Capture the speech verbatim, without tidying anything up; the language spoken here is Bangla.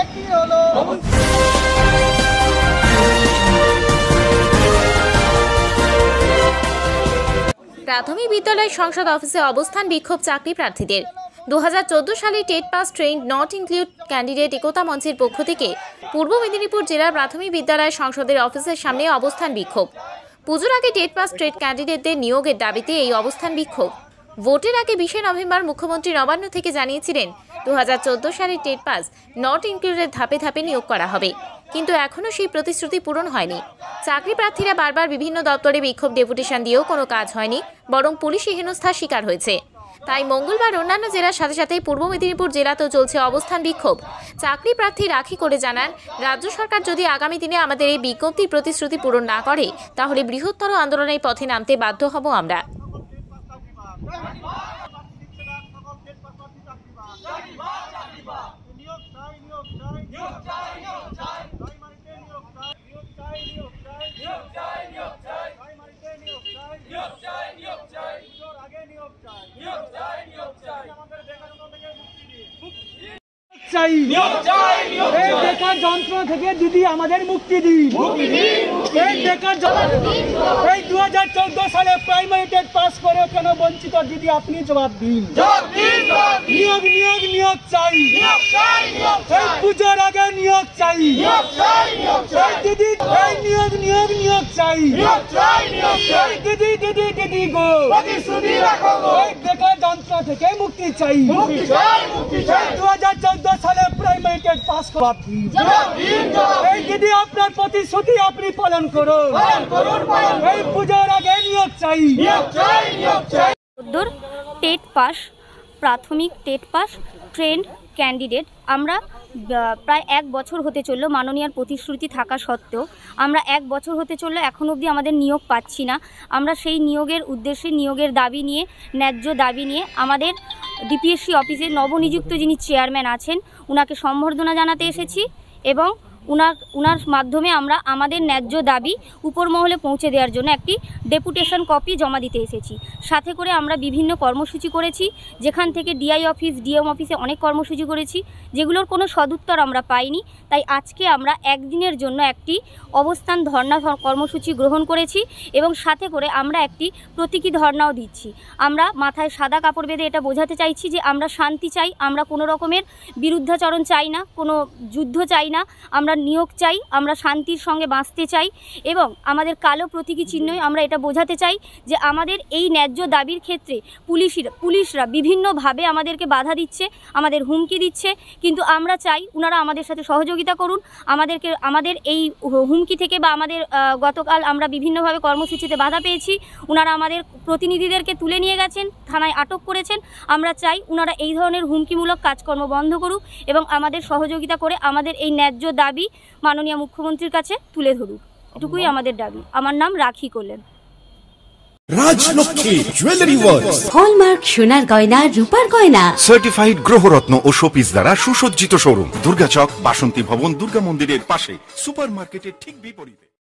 প্রাথমিক বিদ্যালয় সংসদ অফিসে অবস্থান বিক্ষোভ চাকরি প্রার্থীদের। দু হাজার চোদ্দ সালে TET pass train not include candidate একতা মঞ্চের পক্ষ থেকে পূর্ব মেদিনীপুর জেলার প্রাথমিক বিদ্যালয় সংসদের অফিসের সামনে অবস্থান বিক্ষোভ। পুজোর আগে টেট পাস ট্রেড ক্যান্ডিডেটদের নিয়োগের দাবিতে এই অবস্থান বিক্ষোভ। ভোটের আগে বিশে নভেম্বর মুখ্যমন্ত্রী নবান্ন থেকে জানিয়েছিলেন দু হাজার চোদ্দ সালের টেট পাস নট ইনক্লুডের ধাপে ধাপে নিয়োগ করা হবে, কিন্তু এখনও সেই প্রতিশ্রুতি পূরণ হয়নি। চাকরি প্রার্থীরা বারবার বিভিন্ন দপ্তরে বিক্ষোভ ডেপুটেশন দিয়েও কোনো কাজ হয়নি, বরং পুলিশি হেনস্থার শিকার হয়েছে। তাই মঙ্গলবার অন্যান্য জেলার সাথে সাথে পূর্ব মেদিনীপুর জেলাতেও চলছে অবস্থান বিক্ষোভ। চাকরি প্রার্থী রাখি করে জানান, রাজ্য সরকার যদি আগামী দিনে আমাদের এই বিজ্ঞপ্তির প্রতিশ্রুতি পূরণ না করে তাহলে বৃহত্তর আন্দোলনের পথে নামতে বাধ্য হব আমরা। বেকার যন্ত্রণা থেকে দিদি আমাদের মুক্তি দিন। এই দু হাজার চোদ্দ সালে প্রাইমারি টেট পাস করে কেন বঞ্চিত দিদি, আপনি জবাব দিন। নিয়োগ নিয়োগ নিয়োগ চাই, এই পুজোর আগে নিয়োগ চাই দিদি। এই নিয়োগ নিয়োগ নিয়োগ চাই দিদি দিদি দিদি গো। এই বেকার যন্ত্রণা থেকে মুক্তি চাই। দু হাজার চোদ্দ সালে প্রাইমারি টেট পাস করা এই দিদি আপনার প্রতিশ্রুতি আপনি পালন করুন। এই পুজোর আগে নিয়োগ চাই। টেট পাস প্রাথমিক টেট পাস ট্রেন্ড ক্যান্ডিডেট আমরা প্রায় এক বছর হতে চললো, মাননীয়ার প্রতিশ্রুতি থাকা সত্ত্বেও আমরা এক বছর হতে চললো এখনও অবধি আমাদের নিয়োগ পাচ্ছি না। আমরা সেই নিয়োগের উদ্দেশ্যে নিয়োগের দাবি নিয়ে, ন্যায্য দাবি নিয়ে আমাদের ডিপিএসসি অফিসে নবনিযুক্ত যিনি চেয়ারম্যান আছেন উনাকে সম্বর্ধনা জানাতে এসেছি এবং উনার উনার মাধ্যমে আমরা আমাদের ন্যায্য দাবি উপর মহলে পৌঁছে দেওয়ার জন্য একটি ডেপুটেশন কপি জমা দিতে এসেছি। সাথে করে আমরা বিভিন্ন কর্মসূচি করেছি, যেখান থেকে ডিআই অফিস ডিএম অফিসে অনেক কর্মসূচি করেছি, যেগুলোর কোনো সদুত্তর আমরা পাইনি। তাই আজকে আমরা একদিনের জন্য একটি অবস্থান ধর্ণা কর্মসূচি গ্রহণ করেছি এবং সাথে করে আমরা একটি প্রতীকী ধর্ণাও দিচ্ছি। আমরা মাথায় সাদা কাপড় বেঁধে এটা বোঝাতে চাইছি যে আমরা শান্তি চাই, আমরা কোনো রকমের বিরুদ্ধাচরণ চাই না, কোনো যুদ্ধ চাই না, আমরা নিয়োগ চাই, আমরা শান্তির সঙ্গে বাঁচতে চাই এবং আমাদের কালো প্রতীকী চিহ্নই আমরা এটা বোঝাতে চাই যে আমাদের এই ন্যায্য দাবির ক্ষেত্রে পুলিশরা পুলিশরা বিভিন্নভাবে আমাদেরকে বাধা দিচ্ছে, আমাদের হুমকি দিচ্ছে, কিন্তু আমরা চাই ওনারা আমাদের সাথে সহযোগিতা করুন। আমাদেরকে আমাদের এই হুমকি থেকে বা আমাদের গতকাল আমরা বিভিন্নভাবে কর্মসূচিতে বাধা পেয়েছি, ওনারা আমাদের প্রতিনিধিদেরকে তুলে নিয়ে গেছেন, থানায় আটক করেছেন। আমরা চাই ওনারা এই ধরনের হুমকিমূলক কাজকর্ম বন্ধ করুক এবং আমাদের সহযোগিতা করে আমাদের এই ন্যায্য দাবি মাননীয় মুখ্যমন্ত্রীর কাছে তুলে ধরুক। এটুকুই আমাদের দাবি। আমার নাম রাখি করলেন। রাজলক্ষ্মী জুয়েলারি ওয়ার্কস, হলমার্ক সোনার গয়না, রূপার গয়না, সার্টিফাইড গ্রহরত্ন ও শোপিস দ্বারা সুসজ্জিত শোরুম, দুর্গাচক বাসন্তী ভবন দুর্গা মন্দিরের পাশে, সুপার মার্কেটের ঠিক বিপরীতে।